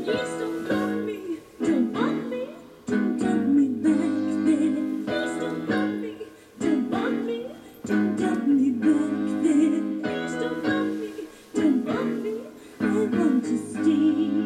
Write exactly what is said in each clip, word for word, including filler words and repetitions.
Please don't love me, don't want me, don't love me back then. Please don't love me, don't want me, don't love me back then. Please don't love me, don't want me, I want to stay.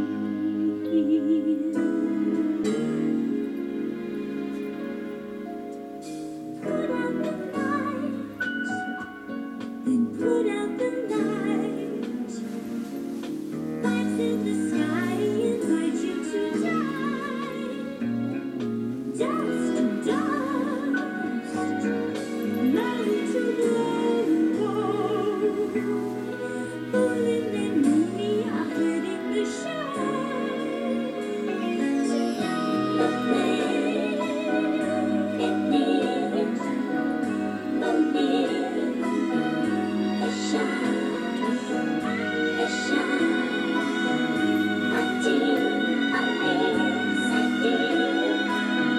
Put out the light, then put out the light. Lights in the sky invite you to die. Dust to dust, light to glow. Falling and moony are hurting the shine. Tonight, it needs only a shine, a shine. A deep, a lace, a deep,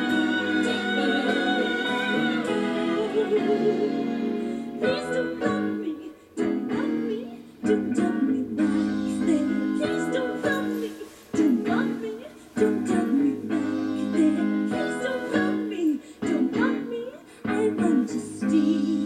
please don't love me, don't love me, don't love me back then. Please don't love me, don't love me, don't love me back then. Please don't love me, don't love me, I want to stay.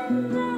la